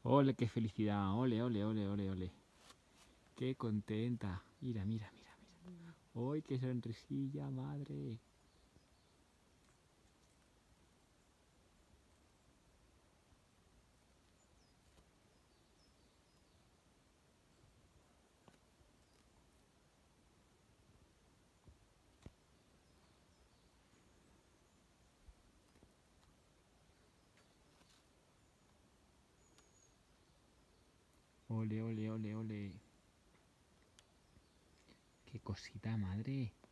Ole, qué felicidad. Ole, ole, ole, ole, ole. Qué contenta. Mira, mira, mira, mira. ¡Ay, qué sonrisilla, madre! Ole, ole, ole, ole. Qué cosita, madre.